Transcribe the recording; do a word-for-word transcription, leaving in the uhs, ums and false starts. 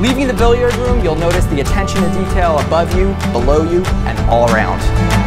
Leaving the billiard room, you'll notice the attention to detail above you, below you, and all around.